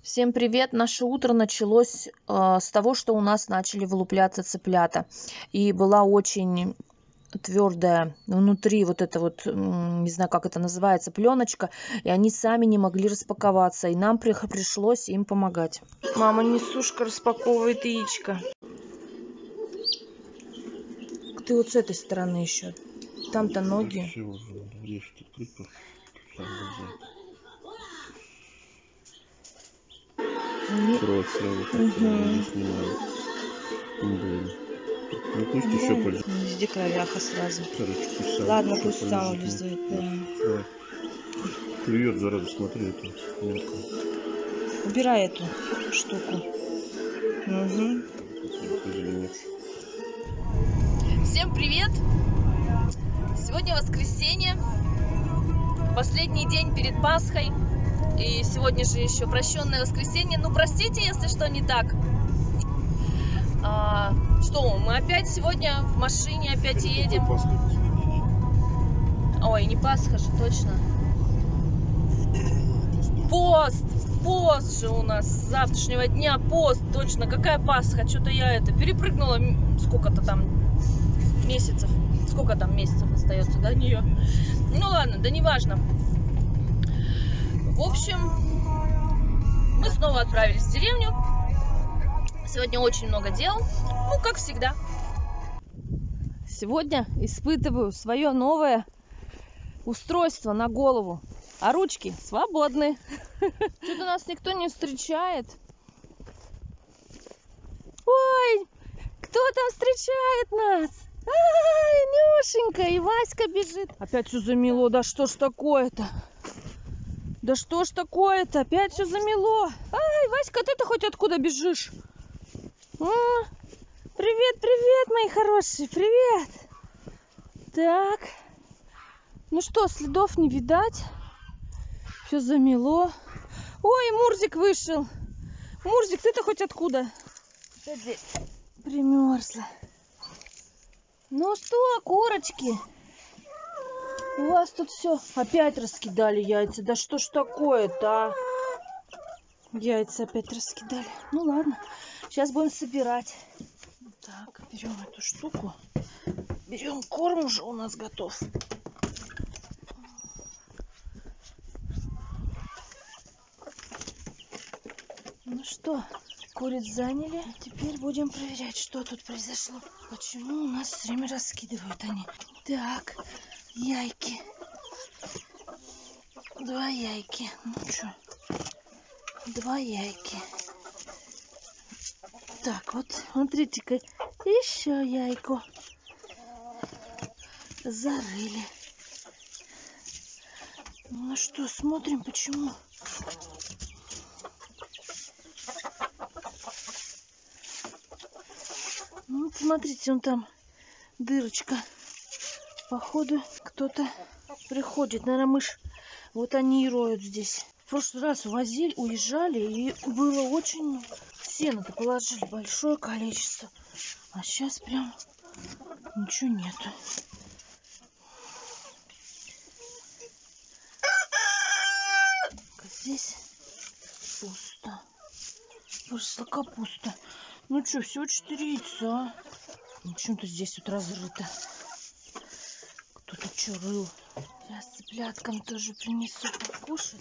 Всем привет! Наше утро началось с того, что у нас начали вылупляться цыплята. И была очень твердая внутри вот эта вот, не знаю, как это называется, пленочка. И они сами не могли распаковаться. И нам пришлось им помогать. Мама несушка распаковывает яичко. Ты вот с этой стороны еще. Там-то ноги. Кровь сразу не снимаю. Ну пусть еще пользуется. Везде кровяха сразу. Короче, пусть сам. Ладно, пусть сам облизывает, да. Давай. Клюет, зараза, смотри, эту мелкую. Убирай эту штуку. Угу. Всем привет! Сегодня воскресенье, последний день перед Пасхой. И сегодня же еще прощенное воскресенье. Ну, простите, если что не так. Что, мы опять сегодня в машине, опять едем. Ой, не Пасха же, точно. Пост же у нас с завтрашнего дня, пост, точно. Какая Пасха? Что-то я перепрыгнула сколько-то там месяцев. Сколько там месяцев остается до нее? Ну ладно, да неважно. В общем, мы снова отправились в деревню. Сегодня очень много дел, ну, как всегда. Сегодня испытываю свое новое устройство на голову, а ручки свободны. Что-то нас никто не встречает. Ой, кто там встречает нас? Ай, Нюшенька, и Васька бежит. Опять все замело, да что ж такое-то? Да что ж такое-то? Опять все замело. Ай, Васька, ты-то хоть откуда бежишь? Привет, привет, мои хорошие, привет. Так, ну что, следов не видать. Все замело. Ой, Мурзик вышел. Мурзик, ты-то хоть откуда? Опять здесь примерзла. Ну что, курочки? У вас тут все опять раскидали яйца. Да что ж такое-то, а? Яйца опять раскидали. Ну ладно, сейчас будем собирать. Так, берем эту штуку. Берем корм, уже у нас готов. Ну что, куриц заняли. Теперь будем проверять, что тут произошло. Почему у нас все время раскидывают они. Так, яйки. 2 яйки. Ну что, 2 яйки. Так, вот, смотрите-ка, еще яйку зарыли. Ну что, смотрим, почему. Ну, вот смотрите, вон там дырочка. Походу, кто-то приходит. Наверное, мышь. Вот они и роют здесь. В прошлый раз уезжали, и было очень много. Сено-то положили большое количество. А сейчас прям ничего нету. Здесь пусто. Просто капуста. Ну что, всего 4 яйца. Почему-то здесь вот разрыто. Кто-то что рыл. Сейчас цыпляткам тоже принесу покушать.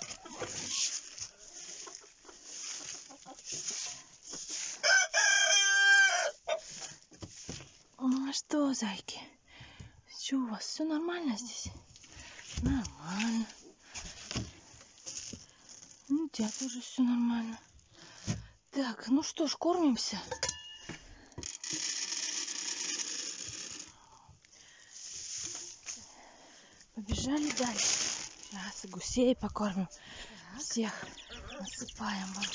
Ну а что, зайки? Что у вас? Все нормально здесь? Нормально. Ну, у тебя тоже все нормально. Так, ну что ж, кормимся. Побежали дальше. Сейчас и гусей покормим. Так. Всех насыпаем вам.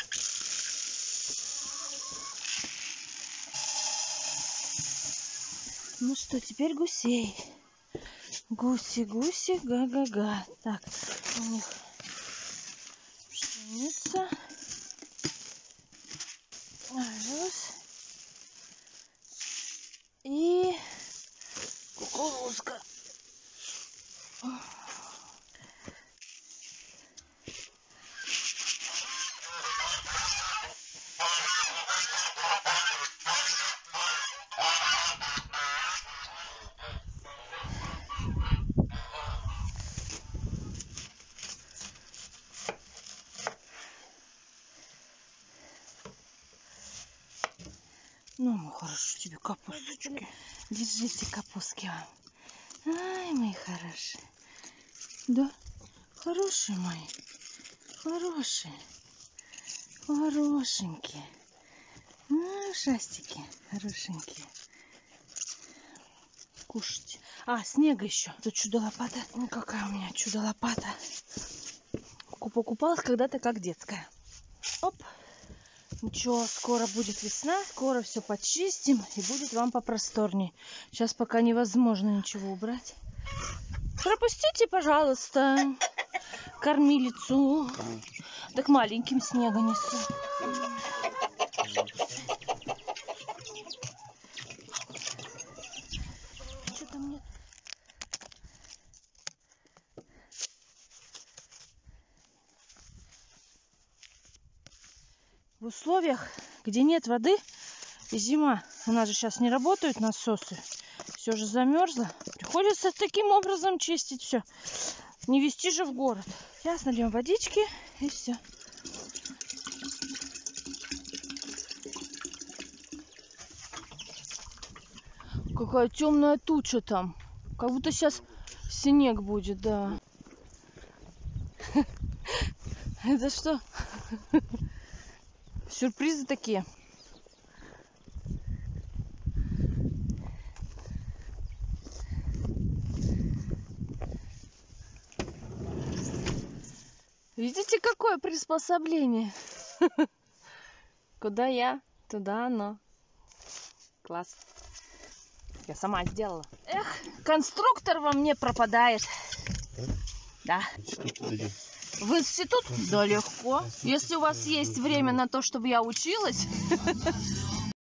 Ну что, теперь гусей. Гуси, га-га-га. Так, у них пшеница. Овес. И кукурузка. Ну, хорошо тебе капусточки. Держите капустки вам. Ай, мои хорошие. Да, хорошие мои. Хорошие. Хорошенькие. Шастики хорошенькие. Кушайте. А, снега еще. Тут чудо-лопата. Ну, какая у меня чудо-лопата. Покупалась когда-то как детская. Оп. Ничего, скоро будет весна. Скоро все почистим. И будет вам попросторнее. Сейчас пока невозможно ничего убрать. Пропустите, пожалуйста, кормилицу. Так маленьким снега несу. Что-то мне... В условиях, где нет воды и зима, у нас же сейчас не работают насосы, все же замерзло, приходится таким образом чистить все. Не везти же в город. Сейчас нальем водички и все. Какая темная туча там. Как будто сейчас снег будет, да. Это что? Сюрпризы такие. Видите, какое приспособление? Куда я, туда оно. Класс. Я сама сделала. Эх, конструктор во мне пропадает. Да. В институт? Да, легко. Если у вас есть время на то, чтобы я училась.